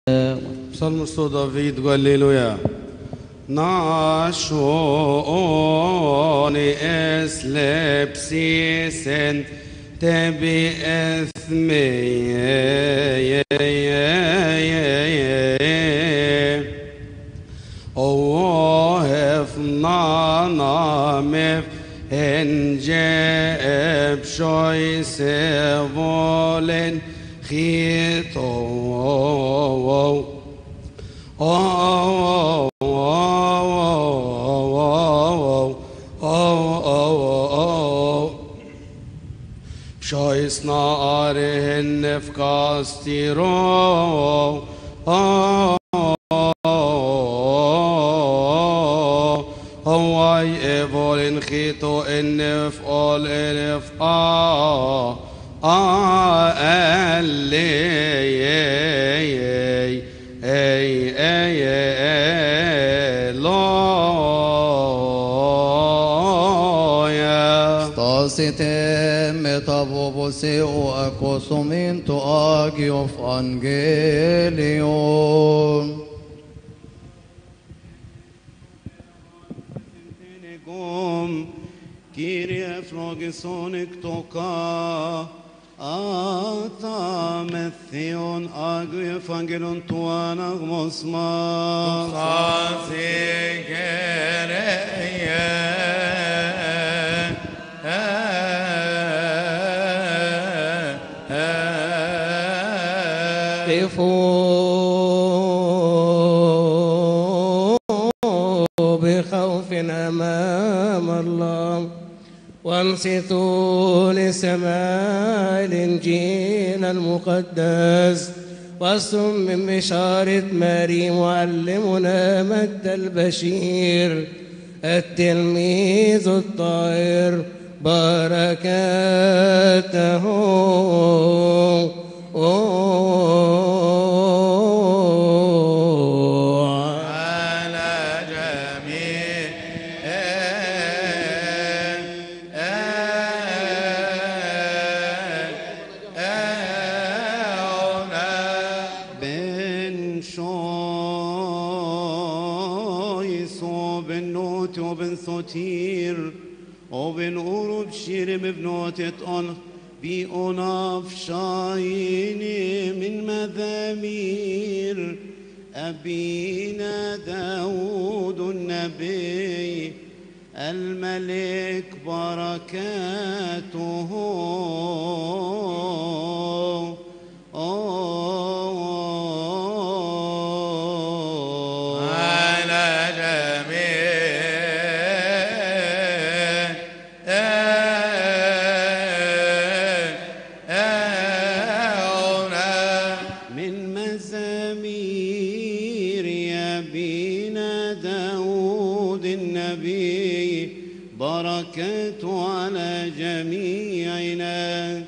Psalmul 100 David, Alleluia. نعشوني اسلبسيسن تبي اثمي اوهف نانامف انجاب شوي سيفولن خيطو شايس نارهن فكاستيرو هواي ايفولن خيتو انف اول انف Μεταβόβωσε ο ακόσομην το Άγιο Ευαγγέλιο. Κύριε ευλογησόν εκ το ata με Θείον Άγιο Ευαγγέλιον του αναγνώσμα. بخوف أمام الله وانصتوا لسماع الإنجيل المقدس واصم من بشارة مريم معلمنا مجد البشير التلميذ الطاهر بركاته وبن أوروب شير ببنوتة أن بأناف شايني من مذامير أبينا داود النبي الملك بركاته على جميعنا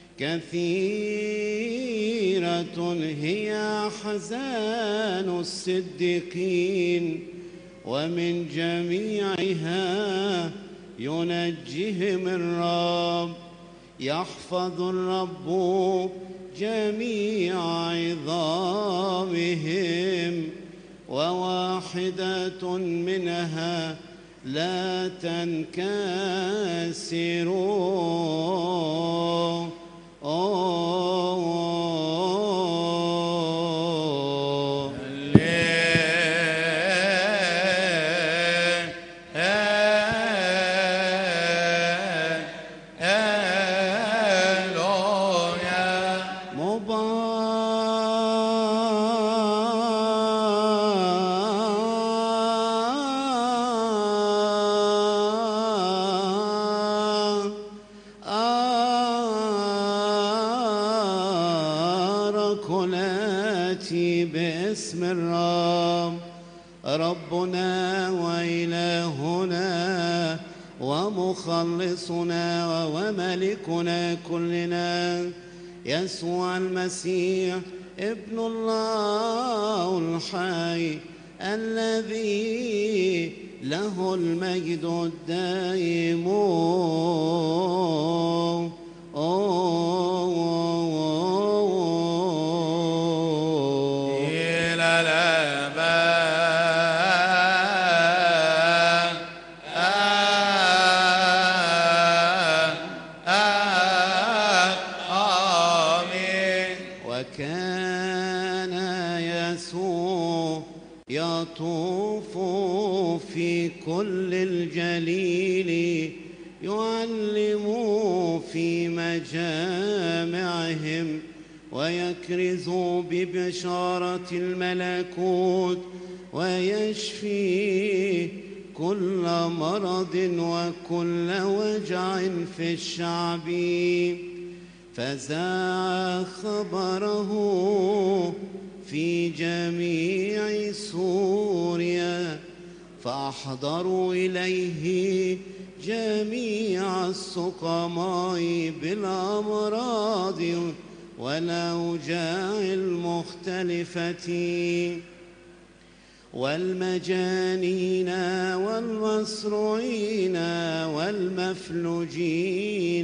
كثيرة هي أحزان الصديقين ومن جميعها ينجيهم الرب يحفظ الرب جميع عظامهم وواحدة منها لا تنكسروا باسم الرب ربنا وإلهنا ومخلصنا وملكنا كلنا يسوع المسيح ابن الله الحي الذي له المجد الدائم يطوف في كل الجليل يعلم في مجامعهم ويكرز ببشارة الملكوت ويشفي كل مرض وكل وجع في الشعب. فذاع خبره في جميع سوريا فأحضروا إليه جميع السقماء بالأمراض والأوجاع المختلفة والمجانين والمصروعين والمفلوجين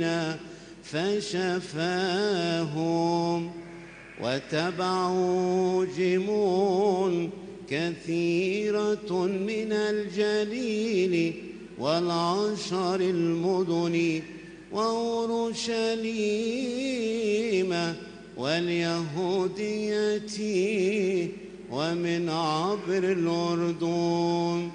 فشفاهم. وتبعوا جموع كثيرة من الجليل والعشر المدن وأورشليم واليهودية ومن عبر الأردن.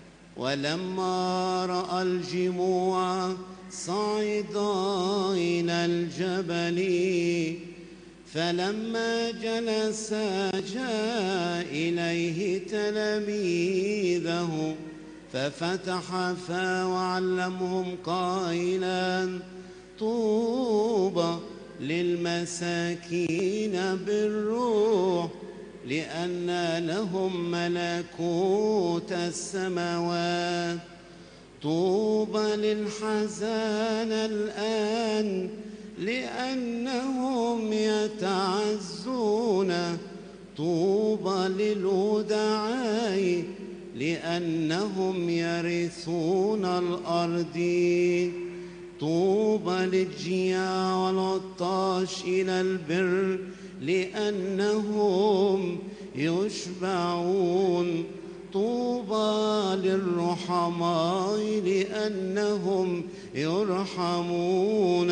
ولما رأى الجموع صعدا إلى الجبل فلما جلس جاء إليه تلاميذه ففتح فاه وعلمهم قائلا طوبى للمساكين بالروح لأن لهم ملكوت السماوات. طوبى للحزان الآن لأنهم يتعزون. طوبى للودعاء لأنهم يرثون الأرض. طوبى للجياع والعطاش إلى البر لأنهم يشبعون. طوبى للرحماء لأنهم يرحمون.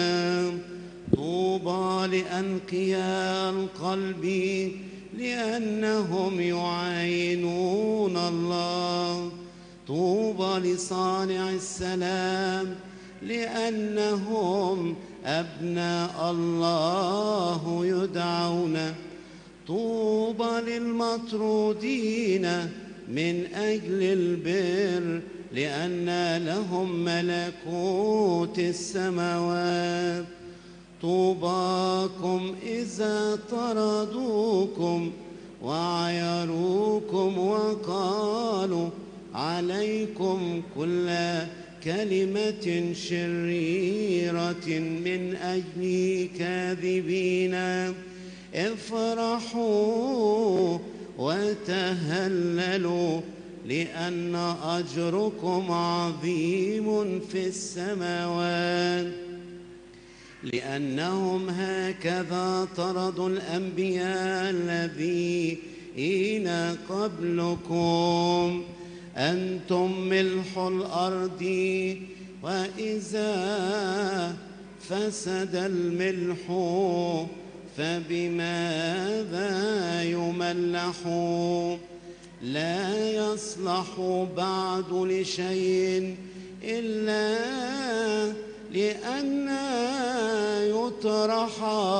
طوبى لأنقياء القلب لأنهم يعاينون الله. طوبى لصانع السلام لأنهم أبناء الله يدعون. طوبى للمطرودين من أجل البر لأن لهم ملكوت السماوات. طوباكم إذا طردوكم وعايروكم وقالوا عليكم كل كلمة شريرة من أجل كاذبين. افرحوا وتهللوا لأن أجركم عظيم في السماوات لأنهم هكذا طردوا الأنبياء الذين قبلكم. أنتم ملح الأرض وإذا فسد الملح فبماذا يملح؟ لا يصلح بعد لشيء إلا لأن يطرح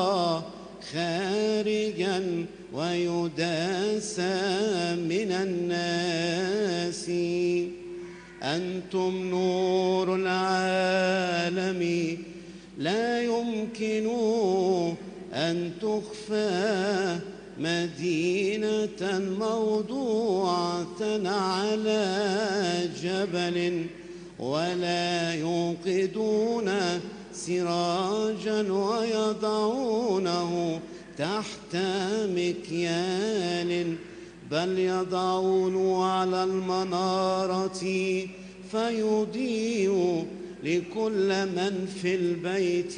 خارجا ويداس من الناس. أنتم نور العالم لا يمكن أن تخفى مدينة موضوعة على جبل ولا يوقدون سراجا ويضعونه تحت مكيال بل يضعونه على المنارة فيضيء لكل من في البيت.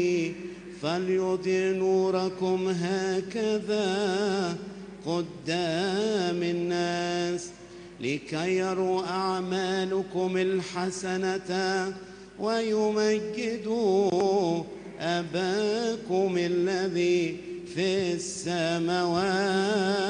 فليضئ نوركم هكذا قدام الناس لكي يروا أعمالكم الحسنة ويمجدوا أباكم الذي في السماوات.